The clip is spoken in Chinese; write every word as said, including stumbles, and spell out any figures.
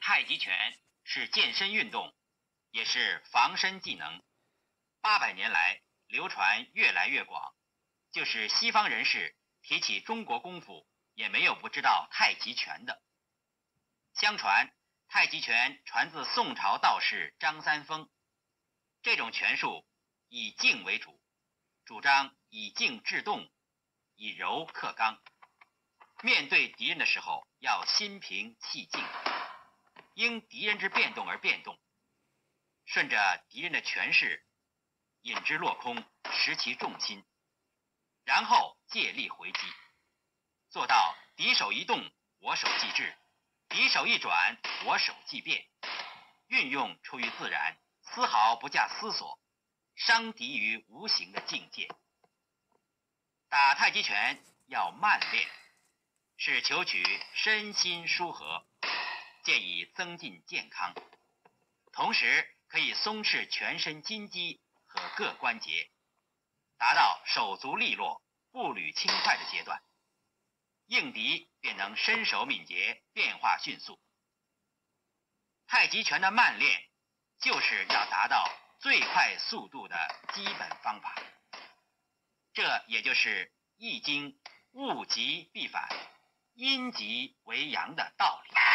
太极拳是健身运动，也是防身技能，八百年来流传越来越广。就是西方人士提起中国功夫，也没有不知道太极拳的。相传太极拳传自宋朝道士张三丰，这种拳术以静为主，主张以静制动，以柔克刚。面对敌人的时候要心平气静，因敌人之变动而变动，顺着敌人的拳势引之落空，使其重心，然后借力回击，做到敌手一动我手即至，敌手一转我手即变，运用出于自然，丝毫不假思索，伤敌于无形的境界。打太极拳要慢练，是求取身心舒和，借以增进健康，同时可以松弛全身筋肌和各关节，达到手足利落、步履轻快的阶段，应敌便能身手敏捷，变化迅速。太极拳的慢练就是要达到最快速度的基本方法，这也就是易经物极必反，阴极为阳的道理。